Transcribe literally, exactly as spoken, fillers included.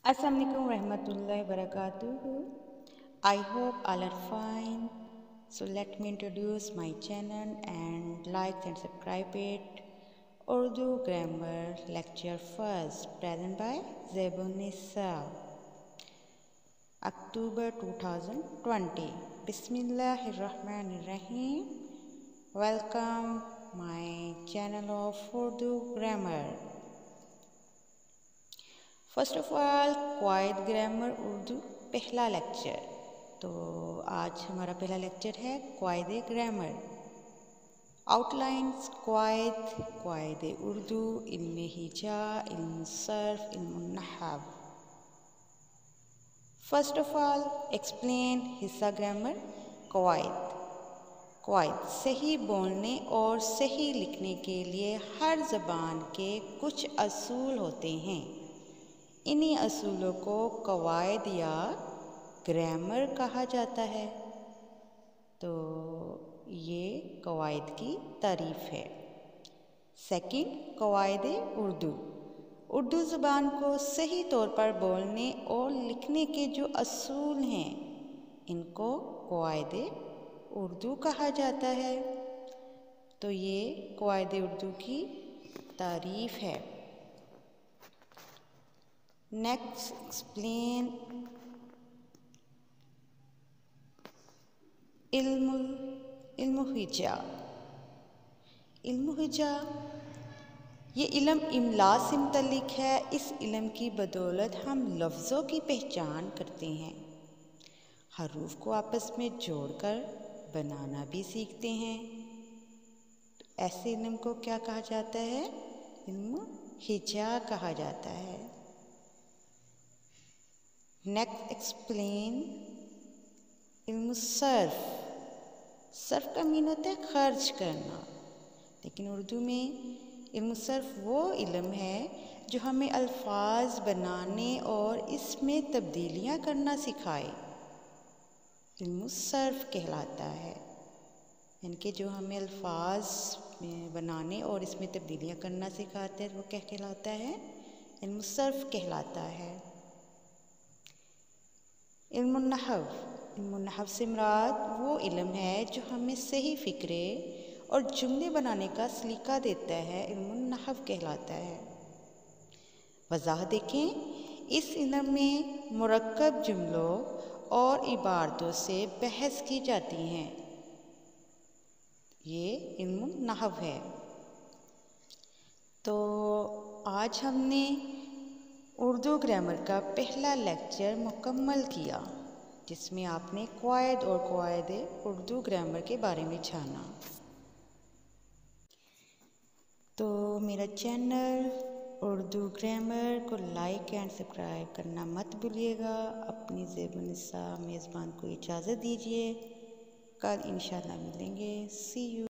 Assalamualaikum warahmatullahi wabarakatuh. I hope all are fine. So let me introduce my channel and like and subscribe it. Urdu Grammar Lecture First, present by Zebunisa. October two thousand twenty. Bismillahirrahmanirrahim. Welcome my channel of Urdu Grammar. First of all क्वाइद grammar Urdu पहला lecture. तो आज हमारा पहला lecture है क्वाइद grammar. Outlines क्वाइद क्वाइद उर्दू इल्म हिजा इल्म सर्फ इल्म नहव। फर्स्ट ऑफ ऑल एक्सप्लेन हिस्सा ग्रामर। क्वाइद क्वाइद सही बोलने और सही लिखने के लिए हर ज़बान के कुछ असूल होते हैं। इन्हीं असूलों को कवायद या ग्रामर कहा जाता है। तो ये कवायद की तारीफ़ है। सेकंड, कवायद उर्दू उर्दू ज़बान को सही तौर पर बोलने और लिखने के जो असूल हैं इनको कवायद उर्दू कहा जाता है। तो ये कवायद उर्दू की तारीफ़ है। नेक्स्ट एक्सप्लेन इल्म इल्म हिजा। इल्म हिजा ये इल्म इमला से मुतल्लिक है। इस इल्म की बदौलत हम लफ्ज़ों की पहचान करते हैं, हरूफ को आपस में जोड़कर बनाना भी सीखते हैं। तो ऐसे इल्म को क्या कहा जाता है? इल्म हिजा कहा जाता है। नेक्स्ट एक्सप्लेन इल्म सर्फ। सर्फ का मीन होता है खर्च करना, लेकिन उर्दू में इल्म सर्फ वो इल्म है जो हमें अल्फाज बनाने और इसमें तब्दीलियाँ करना सिखाए। इल्म सर्फ कहलाता है, यानी कि जो हमें अल्फाज में बनाने और इसमें तब्दीलियाँ करना सिखाते हैं वो क्या कहलाता है? इल्म सर्फ कहलाता है। इल्म नहव इल्म नहव से मुराद वो इल्म है जो हमें सही फ़िक्रे और जुमले बनाने का सलीका देता है। इल्म नहव कहलाता है। वज़ाहत देखें, इस इल्म में मुरक्कब जुमलों और इबारतों से बहस की जाती हैं। ये इल्म नहव है। तो आज हमने उर्दू ग्रामर का पहला लेक्चर मुकम्मल किया, जिसमें आपने क्वाइद और क्वाइद उर्दू ग्रामर के बारे में जाना। तो मेरा चैनल उर्दू ग्रामर को लाइक एंड सब्सक्राइब करना मत भूलिएगा। अपनी ज़ेबुनिसा मेज़बान को इजाज़त दीजिए। कल इंशाल्लाह मिलेंगे। See you.